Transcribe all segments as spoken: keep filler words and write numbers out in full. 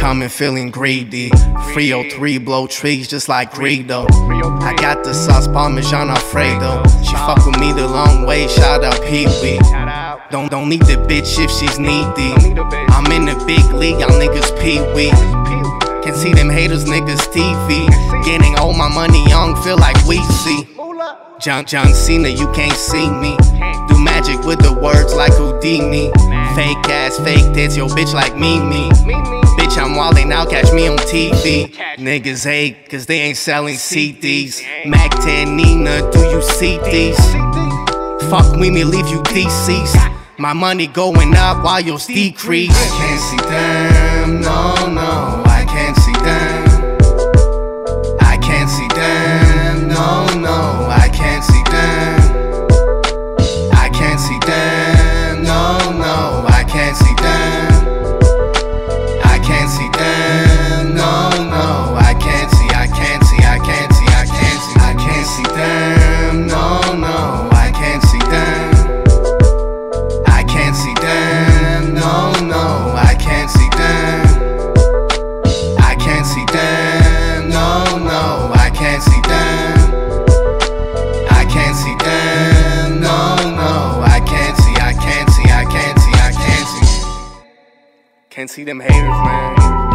coming feeling greedy. three oh three blow trees just like Greedo. I got the sauce Parmesan Alfredo. She fuck with me the long way, shout out Pee-wee. Don't, don't need the bitch if she's needy. I'm in the big league, y'all niggas Pee-wee. Can see them haters niggas T V. Getting all my money young, feel like we see. John, John Cena, you can't see me. Do magic with the words like Houdini. Fake ass, fake tits, yo bitch like me, me. Bitch, I'm wildin' out, catch me on T V. Niggas hate, cause they ain't selling C Ds. Mac ten Nina, do you see these? Fuck with me, leave you deceased. My money going up while yours decrease. I can't see them, no, no. I can't see them. I can't see them, no, no. I can't see them. I can't see them, no, no. I can't see them. I can't see them, no, no. I can't see, I can't see, I can't see, I can't see. I can't see them, no, no. I can't see them. I can't see them, no, no. I can't see them. I can't see them, no, no. I can't see them. I can't see them, no, no. I can't see, I can't see, I can't see, I can't see. Can't see them haters, man.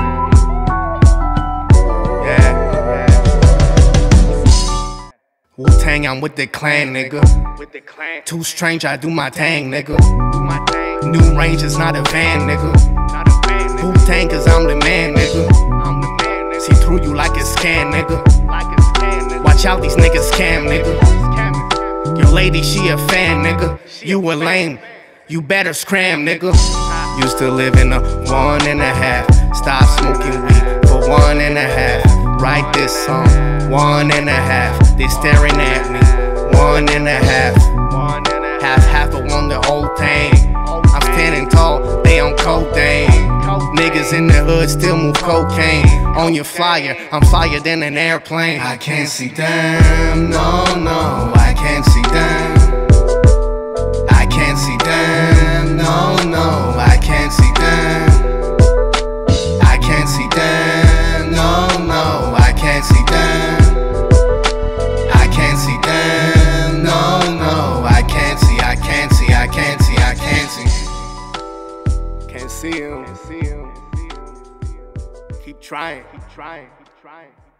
Yeah. Wu-Tang, I'm with the clan, nigga. Too strange, I do my thing, nigga. New range is not a van, nigga. Wu-Tang, cause I'm the man, nigga. See through you like a scan, nigga. Watch out, these niggas scam, nigga. Your lady, she a fan, nigga. You a lame, you better scram, nigga. Used to live in a one and a half. Stop smoking weed for one and a half. Write this song, one and a half. They staring at me, one and a half. Half, half, but one the whole thing. I'm standing tall, they on codeine. Niggas in the hood still move cocaine. On your flyer, I'm flyer than an airplane. I can't see them, no, no. I can't see them. I can't see them, no, no. I can't see them. I can't see them, no, no. I can't see them. I can't see them, no, no. I can't see, I can't see, I can't see, I can't see. Can't see him. Keep trying. Keep trying. Keep trying.